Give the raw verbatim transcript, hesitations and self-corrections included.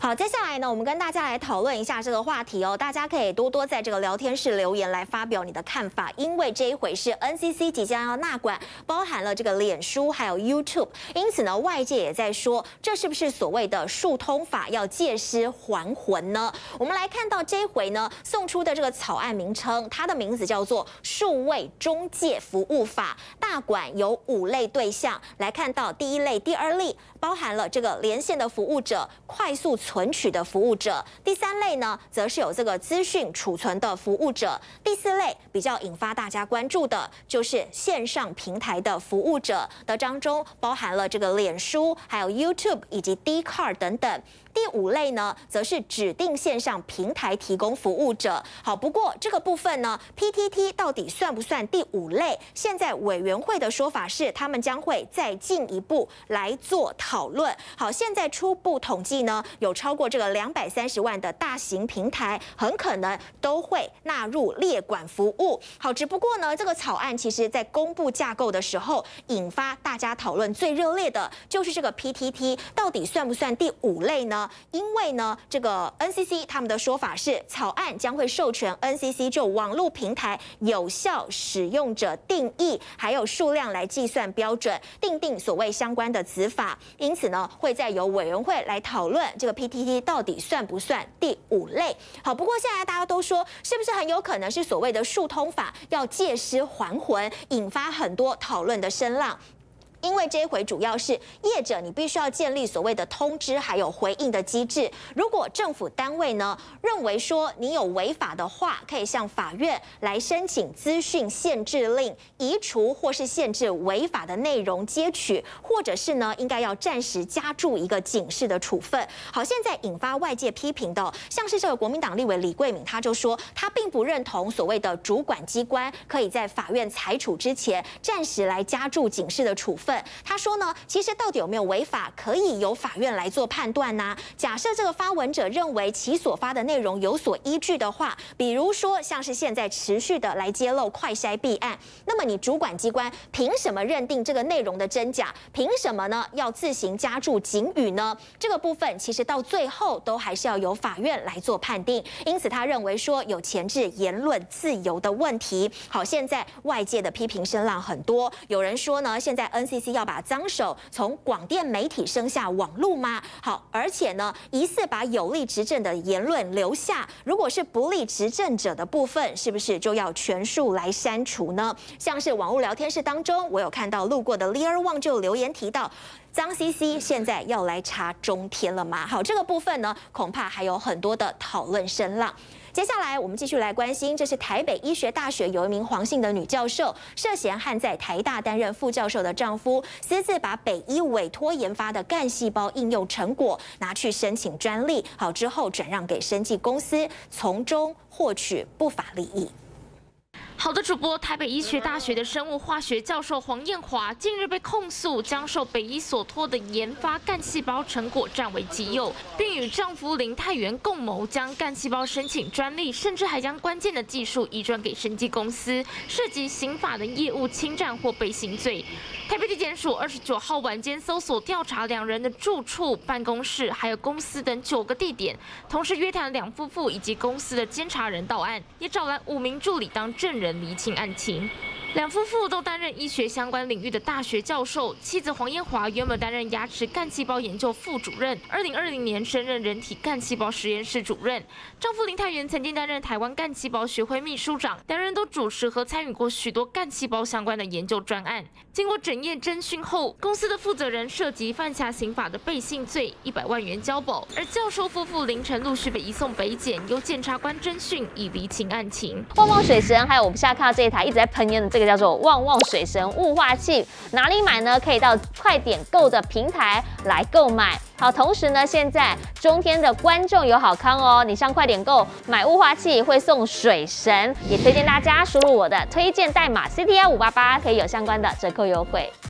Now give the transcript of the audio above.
好，接下来呢，我们跟大家来讨论一下这个话题哦。大家可以多多在这个聊天室留言来发表你的看法，因为这一回是 N C C 即将要纳管，包含了这个脸书还有 YouTube， 因此呢，外界也在说，这是不是所谓的数通法要借尸还魂呢？我们来看到这一回呢，送出的这个草案名称，它的名字叫做《数位中介服务法》，大管有五类对象，来看到第一类、第二类包含了这个连线的服务者、快速存取的服务者，第三类呢，则是有这个资讯储存的服务者，第四类比较引发大家关注的，就是线上平台的服务者的当中，包含了这个脸书、还有 YouTube 以及 Dcard 等等。第五类呢，则是指定线上平台提供服务者。好，不过这个部分呢 ，P T T 到底算不算第五类？现在委员会的说法是，他们将会再进一步来做讨论。好，现在初步统计呢，有超过这个两百三十万的大型平台，很可能都会纳入列管服务。好，只不过呢，这个草案其实在公布架构的时候，引发大家讨论最热烈的就是这个 P T T 到底算不算第五类呢？因为呢，这个 N C C 他们的说法是，草案将会授权 N C C 就网络平台有效使用者定义还有数量来计算标准，订定所谓相关的子法。因此呢，会再由委员会来讨论这个 P T T 到底算不算第五类。好，不过现在大家都说，是不是很有可能是所谓的数通法要借尸还魂，引发很多讨论的声浪。因为这一回主要是业者，你必须要建立所谓的通知还有回应的机制。如果政府单位呢认为说你有违法的话，可以向法院来申请资讯限制令，移除或是限制违法的内容接取，或者是呢应该要暂时加注一个警示的处分。好，现在引发外界批评的，像是这个国民党立委李桂敏，他就说他并不认同所谓的主管机关可以在法院裁处之前暂时来加注警示的处分。他说呢，其实到底有没有违法，可以由法院来做判断呐、啊。假设这个发文者认为其所发的内容有所依据的话，比如说像是现在持续的来揭露快筛弊案，那么你主管机关凭什么认定这个内容的真假？凭什么呢要自行加注警语呢？这个部分其实到最后都还是要由法院来做判定。因此他认为说有前置言论自由的问题。好，现在外界的批评声浪很多，有人说呢，现在 N C C 要把脏手从广电媒体生下网路吗？好，而且呢，疑似把有利执政的言论留下，如果是不利执政者的部分，是不是就要全数来删除呢？像是网络聊天室当中，我有看到路过的 Lear Wang 就留言提到，脏 C C 现在要来查中天了吗？好，这个部分呢，恐怕还有很多的讨论声浪。接下来，我们继续来关心，这是台北医学大学有一名黄姓的女教授，涉嫌和在台大担任副教授的丈夫，私自把北医委托研发的干细胞应用成果拿去申请专利，好之后转让给生技公司，从中获取不法利益。 好的主播，台北医学大学的生物化学教授黄燕华近日被控诉将受北医所托的研发干细胞成果占为己有，并与丈夫林泰元共谋将干细胞申请专利，甚至还将关键的技术移转给生技公司，涉及刑法的业务侵占或背信罪。台北地检署二十九号晚间搜索调查两人的住处、办公室，还有公司等九个地点，同时约谈两夫妇以及公司的监察人到案，也找来五名助理当证人厘清案情。两夫妇都担任医学相关领域的大学教授，妻子黄燕华原本担任牙齿干细胞研究副主任，二零二零年升任人体干细胞实验室主任。丈夫林泰元曾经担任台湾干细胞学会秘书长，两人都主持和参与过许多干细胞相关的研究专案。经过整夜侦讯后，公司的负责人涉及犯下刑法的背信罪，一百万元交保。而教授夫妇凌晨陆续被移送北检，由检察官侦讯以厘清案情。 旺旺水神，还有我们现在看到这一台一直在喷烟的这个叫做旺旺水神雾化器，哪里买呢？可以到快点购的平台来购买。好，同时呢，现在中天的观众有好康哦，你上快点购买雾化器会送水神，也推荐大家输入我的推荐代码 C T R 五八八，可以有相关的折扣优惠。